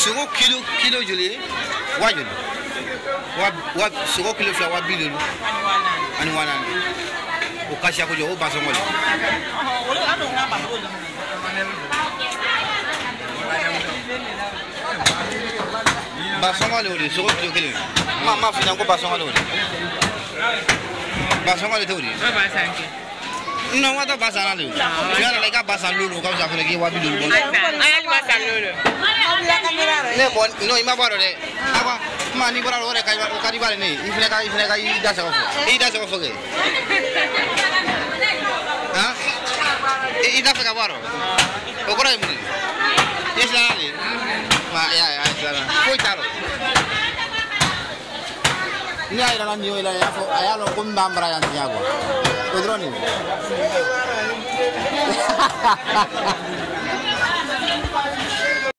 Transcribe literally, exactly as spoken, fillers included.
Sogo kilo kilo joli wajul wa wa sogo kilo fla wa bilulu ani wana o kasha ko jo o basongol basongol o sogo kilo kilo ma ma fina ko basongol o basongol to ri no wata basana lu ya la ka basan lulu ka sa fele ki wa bilulu ayali basan lulu ne bon no ima baro de aba mani baro ore kai o kari bale ne ifne kai ifne kai da sa ko e da sa ko ke ha e da fa ka baro o ko rai muni isla ni ma ya ya isla ko taro ni ai ran ni ila ya fo ayalo ko mbambra ya ntiago ko droni